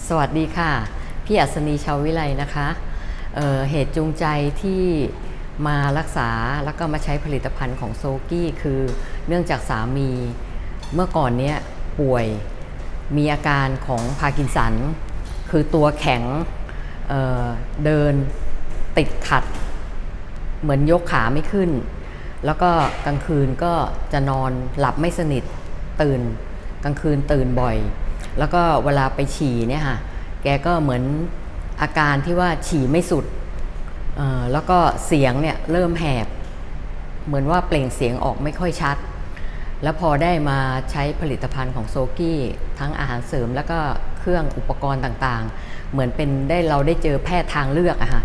สวัสดีค่ะพี่อัศนีชาววิไลนะคะเหตุจูงใจที่มารักษาแล้วก็มาใช้ผลิตภัณฑ์ของโซกี้คือเนื่องจากสามีเมื่อก่อนเนี้ยป่วยมีอาการของพาร์กินสันคือตัวแข็งเดินติดขัดเหมือนยกขาไม่ขึ้นแล้วก็กลางคืนก็จะนอนหลับไม่สนิทตื่นกลางคืนตื่นบ่อยแล้วก็เวลาไปฉี่เนี่ยค่ะแกก็เหมือนอาการที่ว่าฉี่ไม่สุดแล้วก็เสียงเนี่ยเริ่มแหบเหมือนว่าเปล่งเสียงออกไม่ค่อยชัดแล้วพอได้มาใช้ผลิตภัณฑ์ของโซกี้ทั้งอาหารเสริมแล้วก็เครื่องอุปกรณ์ต่างๆเหมือนเป็นเราได้เจอแพทย์ทางเลือกอะค่ะ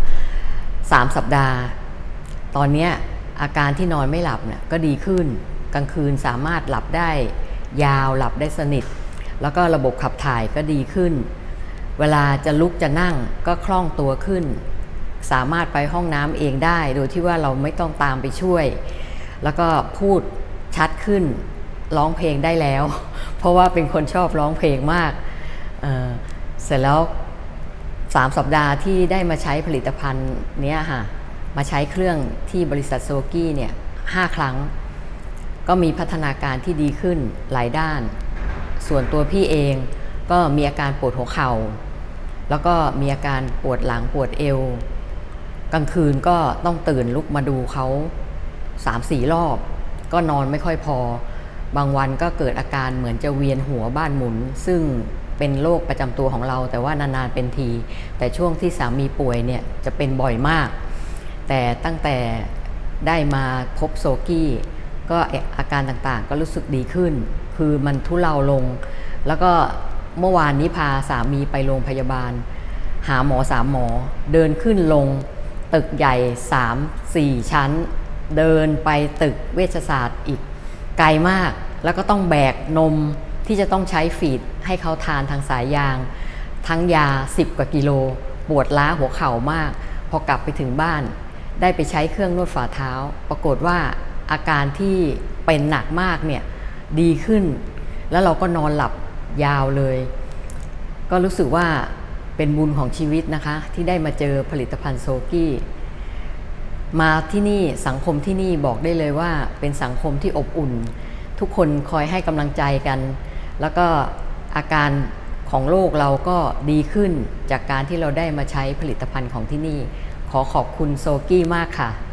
3 สัปดาห์ตอนนี้อาการที่นอนไม่หลับเนี่ยก็ดีขึ้นกลางคืนสามารถหลับได้ยาวหลับได้สนิทแล้วก็ระบบขับถ่ายก็ดีขึ้นเวลาจะลุกจะนั่งก็คล่องตัวขึ้นสามารถไปห้องน้ำเองได้โดยที่ว่าเราไม่ต้องตามไปช่วยแล้วก็พูดชัดขึ้นร้องเพลงได้แล้วเพราะว่าเป็นคนชอบร้องเพลงมากเสร็จแล้ว3 สัปดาห์ที่ได้มาใช้ผลิตภัณฑ์นี้ค่ะมาใช้เครื่องที่บริษัทโซกี้เนี่ย5 ครั้งก็มีพัฒนาการที่ดีขึ้นหลายด้านส่วนตัวพี่เองก็มีอาการปวดหัวเข่าแล้วก็มีอาการปวดหลังปวดเอวกลางคืนก็ต้องตื่นลุกมาดูเขา3-4 รอบก็นอนไม่ค่อยพอบางวันก็เกิดอาการเหมือนจะเวียนหัวบ้านหมุนซึ่งเป็นโรคประจำตัวของเราแต่ว่านานๆเป็นทีแต่ช่วงที่สามีป่วยเนี่ยจะเป็นบ่อยมากแต่ตั้งแต่ได้มาพบโซกี้ก็อาการต่างๆก็รู้สึกดีขึ้นคือมันทุเลาลงแล้วก็เมื่อวานนี้พาสามีไปโรงพยาบาลหาหมอ3 หมอเดินขึ้นลงตึกใหญ่ 3-4 ชั้นเดินไปตึกเวชศาสตร์อีกไกลมากแล้วก็ต้องแบกนมที่จะต้องใช้ฟีดให้เขาทานทางสายยางทั้งยา10 กว่ากิโลปวดล้าหัวเข่ามากพอกลับไปถึงบ้านได้ไปใช้เครื่องนวดฝ่าเท้าปรากฏว่าอาการที่เป็นหนักมากเนี่ยดีขึ้นแล้วเราก็นอนหลับยาวเลยก็รู้สึกว่าเป็นบุญของชีวิตนะคะที่ได้มาเจอผลิตภัณฑ์โซกี้มาที่นี่สังคมที่นี่บอกได้เลยว่าเป็นสังคมที่อบอุ่นทุกคนคอยให้กำลังใจกันแล้วก็อาการของโรคเราก็ดีขึ้นจากการที่เราได้มาใช้ผลิตภัณฑ์ของที่นี่ขอขอบคุณโซกี้มากค่ะ